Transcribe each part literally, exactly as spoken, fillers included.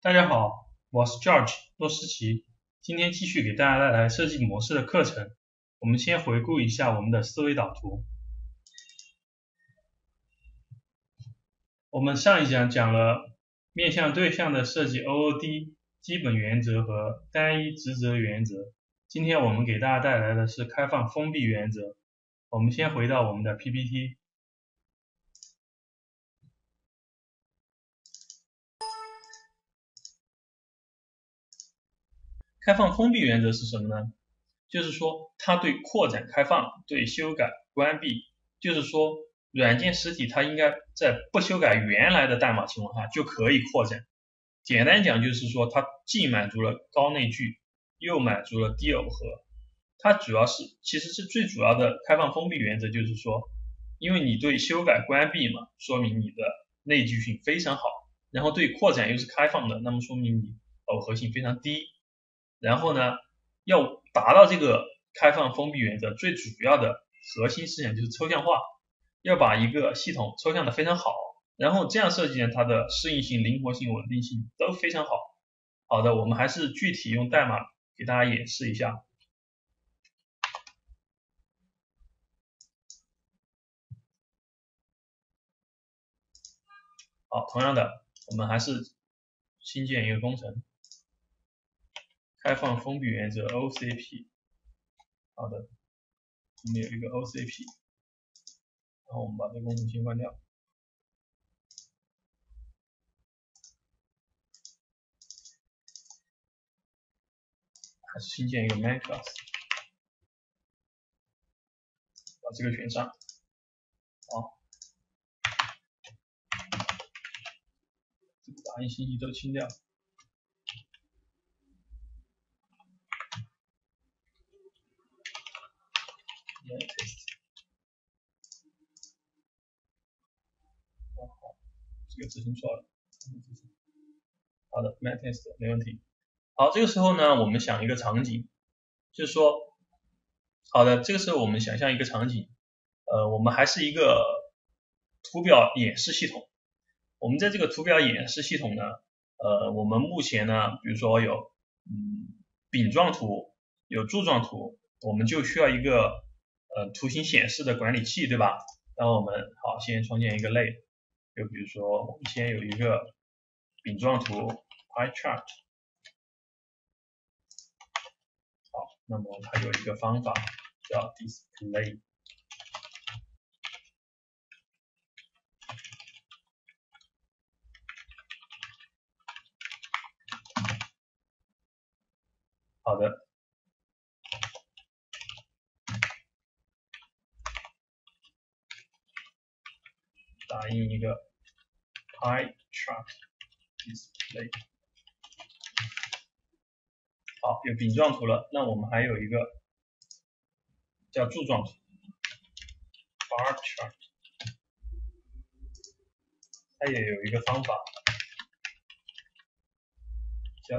大家好，我是 George 洛斯奇，今天继续给大家带来设计模式的课程。我们先回顾一下我们的思维导图。我们上一讲讲了面向对象的设计 O O D 基本原则和单一职责原则。今天我们给大家带来的是开放封闭原则。我们先回到我们的 P P T。开放封闭原则是什么呢？就是说它对扩展开放、对修改关闭，就是说软件实体它应该在不修改原来的代码情况下就可以扩展。简单讲就是说它既满足了高内聚，又满足了低耦合。它主要是其实是最主要的开放封闭原则，就是说因为你对修改关闭嘛，说明你的内聚性非常好，然后对扩展又是开放的，那么说明你耦合性非常低。然后呢，要达到这个开放封闭原则，最主要的核心思想就是抽象化，要把一个系统抽象的非常好，然后这样设计呢，它的适应性、灵活性、稳定性都非常好。好的，我们还是具体用代码给大家演示一下。好，同样的，我们还是新建一个工程，开放封闭原则 O C P。好的，我们有一个 O C P， 然后我们把这个工程先关掉。还是新建一个 main class， 把这个选上。好，这个打印信息都清掉。test， 哦好，这个执行错了。好的 main test 没问题。好，这个时候呢，我们想一个场景，就是说，好的，这个时候我们想象一个场景，呃，我们还是一个图表演示系统。我们在这个图表演示系统呢，呃，我们目前呢，比如说有嗯饼状图，有柱状图，我们就需要一个呃图形显示的管理器，对吧？那我们好，先创建一个类，就比如说我们先有一个饼状图 pie chart。好，那么它有一个方法叫 display。好的，打印一个 pie chart display。好，有饼状图了，那我们还有一个叫柱状图 bar chart， 它也有一个方法叫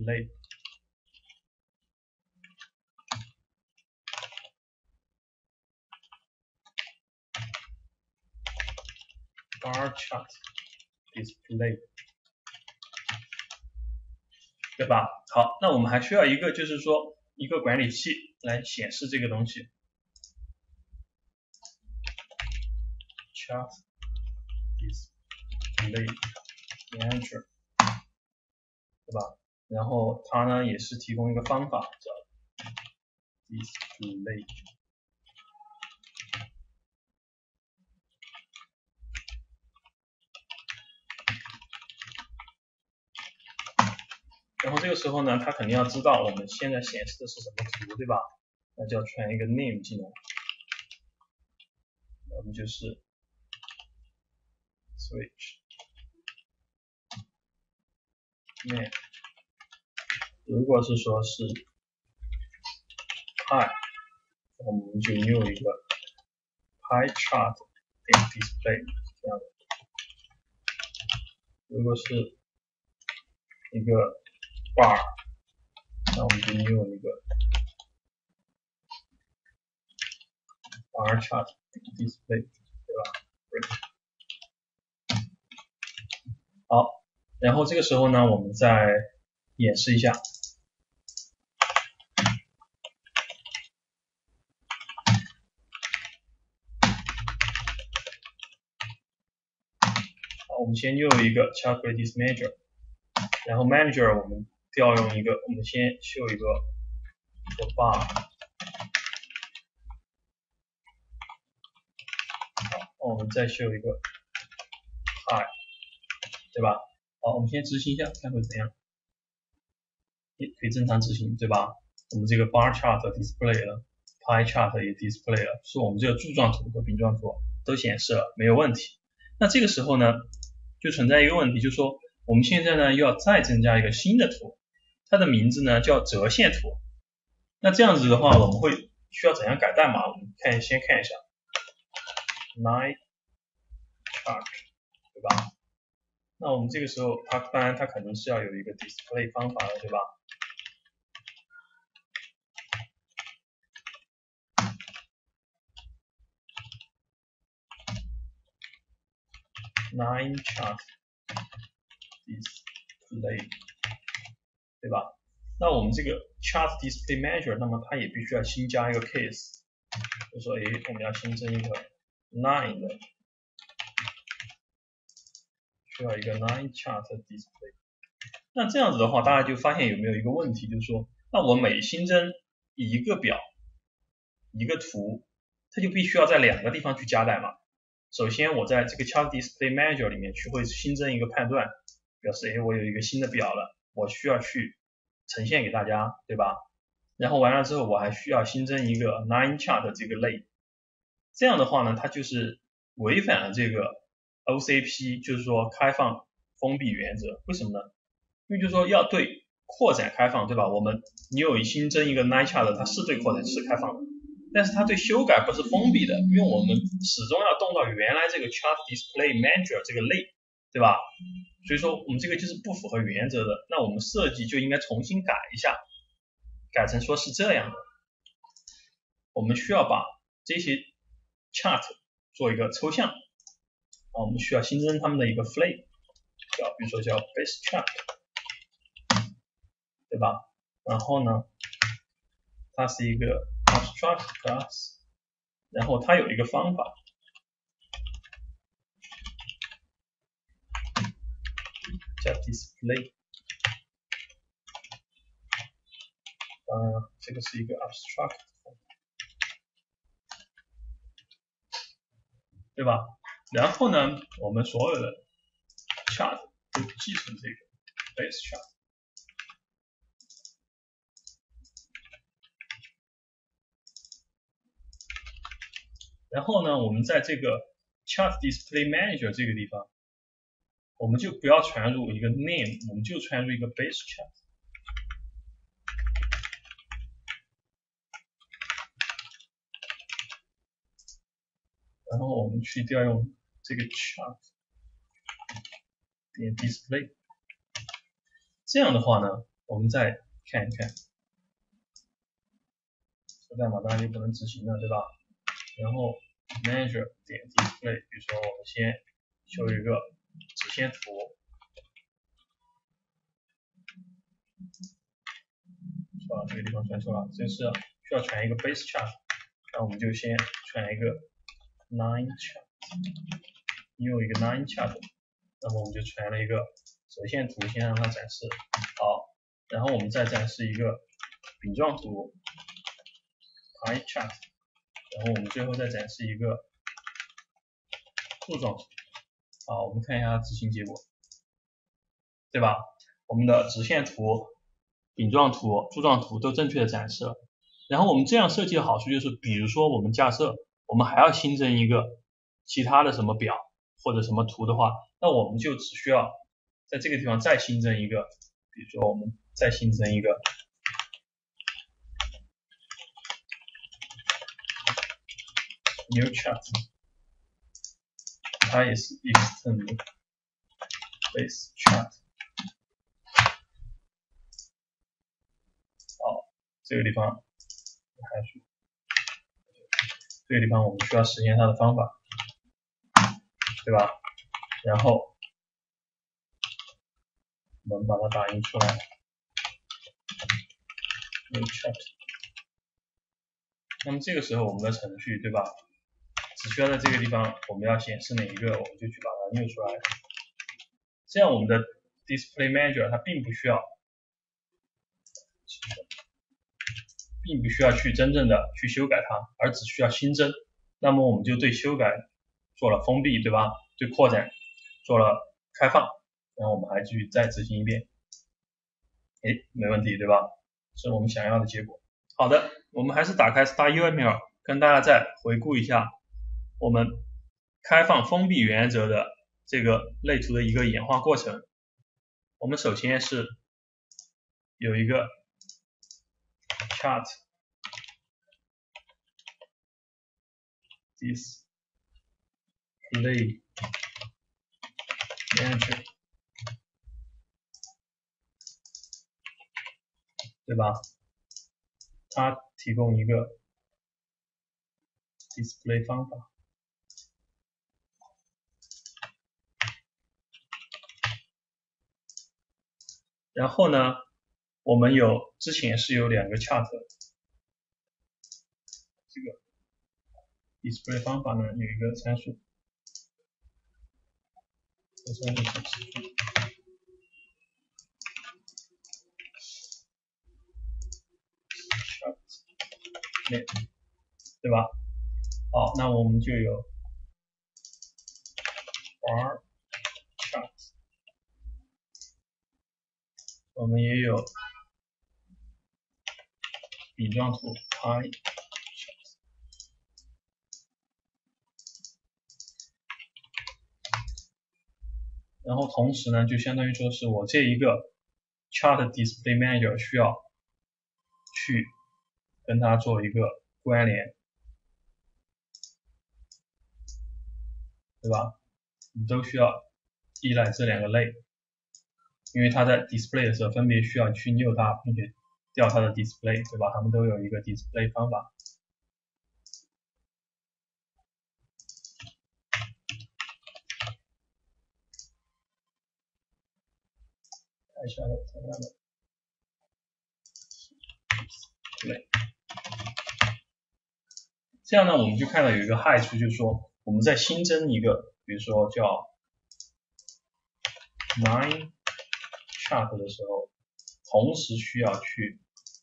display。bar chart display， 对吧？好，那我们还需要一个，就是说一个管理器来显示这个东西。chart display manager， 对吧？然后它呢也是提供一个方法叫 display。然后这个时候呢，它肯定要知道我们现在显示的是什么图，对吧？那就要传一个 name 进来，我们就是 switch name。如果是说是 pie， 我们就用一个 pie chart display 这样的。如果是一个 bar， 那我们就用一个 bar chart display， 对吧？好， 然后这个时候呢，我们再演示一下。好，我们先又有一个 calculate manager， 然后 manager 我们调用一个，我们先秀一个 for bar， 好，我们再秀一个 high， 对吧？好，我们先执行一下，看会怎样。也可以正常执行，对吧？我们这个 bar chart display 了 ，pie chart 也 display 了，是我们这个柱状图和饼状图都显示了，没有问题。那这个时候呢，就存在一个问题，就是说我们现在呢又要再增加一个新的图，它的名字呢叫折线图。那这样子的话，我们会需要怎样改代码？我们看先看一下 line chart， 对吧？那我们这个时候，它当然它肯定是要有一个 display 方法的，对吧？line chart display， 对吧？那我们这个 chart display measure， 那么它也必须要新加一个 case， 就说，诶，我们要新增一个 line 的，需要一个 line chart display。那这样子的话，大家就发现有没有一个问题，就是说，那我每新增一个表、一个图，它就必须要在两个地方去加代码。首先，我在这个 chart display measure 里面去会新增一个判断，表示，诶，我有一个新的表了，我需要去呈现给大家，对吧？然后完了之后，我还需要新增一个 line chart 这个类。这样的话呢，它就是违反了这个 O C P， 就是说开放封闭原则。为什么呢？因为就是说要对扩展开放，对吧？我们你有新增一个 line chart， 它是对扩展是开放的，但是它对修改不是封闭的，因为我们始终要动到原来这个 chart display manager 这个类，对吧？所以说我们这个就是不符合原则的，那我们设计就应该重新改一下，改成说是这样的，我们需要把这些 chart 做一个抽象，啊，我们需要新增它们的一个 flag， 叫比如说叫 base chart， 对吧？然后呢，它是一个 abstract class， 然后它有一个方法，叫 display， 当然这个是一个 abstract， 对吧？然后呢，我们所有的 chart 都继承这个 base chart。然后呢，我们在这个 chart display manager 这个地方，我们就不要传入一个 name， 我们就传入一个 base chart。然后我们去调用这个 chart 点 display， 这样的话呢，我们再看一看，这代码当然就不能执行了，对吧？然后 manager 点 display， 比如说我们先修一个直线图，是吧？这个地方传错了，这是需要传一个 base chart， 那我们就先传一个 line chart， 又有一个 line chart， 那么我们就传了一个折线图，先让它展示好，然后我们再展示一个饼状图 pie chart， 然后我们最后再展示一个柱状图。好，我们看一下它执行结果，对吧？我们的直线图、饼状图、柱状图都正确的展示了。然后我们这样设计的好处就是，比如说我们假设我们还要新增一个其他的什么表或者什么图的话，那我们就只需要在这个地方再新增一个，比如说我们再新增一个 new chart， 它也是 extend base chart。好，这个地方还是这个地方我们需要实现它的方法，对吧？然后我们把它打印出来。new chat。那么这个时候我们的程序，对吧？只需要在这个地方我们要显示哪一个，我们就去把它 new 出来。这样我们的 display manager 它并不需要，并不需要去真正的去修改它，而只需要新增。那么我们就对修改做了封闭，对吧？对扩展做了开放，然后我们还继续再执行一遍。诶，没问题，对吧？是我们想要的结果。好的，我们还是打开 StarUML， 跟大家再回顾一下我们开放封闭原则的这个类图的一个演化过程。我们首先是有一个 chart display manager， 对吧？它提供一个 display 方法。然后呢，我们有之前是有两个 chart， 这个 display 方法呢有一个参数，这参数是指数。对吧？好，那我们就有 bar chart， 我们也有饼状图 pie chart， 然后同时呢，就相当于说是我这一个 chart display manager 需要去跟它做一个关联，对吧？你都需要依赖这两个类，因为它在 display 的时候分别需要去 new 它，并且调它的 display， 对吧？它们都有一个 display 方法。看一下同样的 display。这样呢，我们就看到有一个害处，就是说我们在新增一个，比如说叫 nine chart 的时候，同时需要去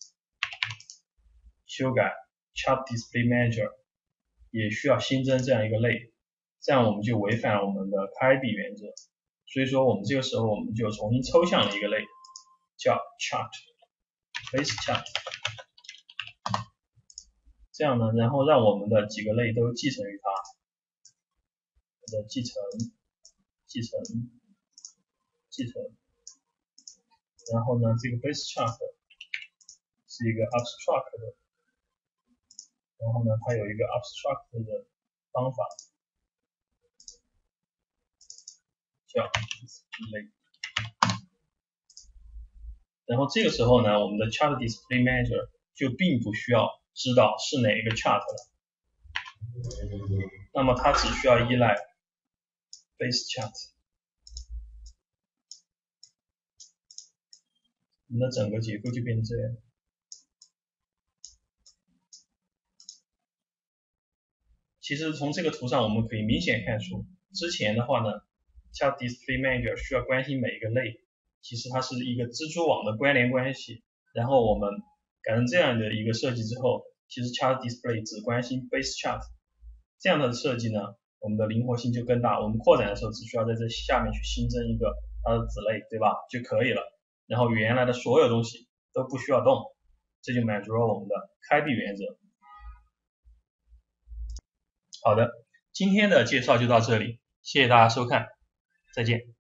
修改 chart display manager， 也需要新增这样一个类，这样我们就违反了我们的开闭原则。所以说我们这个时候我们就重新抽象了一个类，叫 chart base chart。这样呢，然后让我们的几个类都继承于它，的继承、继承、继承，然后呢，这个 base chart 是一个 abstract 的，然后呢，它有一个 abstract 的方法，叫 display。然后这个时候呢，我们的 chart display manager 就并不需要知道是哪一个 chart 了，那么它只需要依赖 base chart， 我们的整个结构就变成这样。其实从这个图上我们可以明显看出，之前的话呢 chart display manager 需要关心每一个类，其实它是一个蜘蛛网的关联关系，然后我们改成这样的一个设计之后，其实 chart display 只关心 base chart， 这样的设计呢，我们的灵活性就更大，我们扩展的时候只需要在这下面去新增一个它的子类，对吧，就可以了，然后原来的所有东西都不需要动，这就满足了我们的开闭原则。好的，今天的介绍就到这里，谢谢大家收看，再见。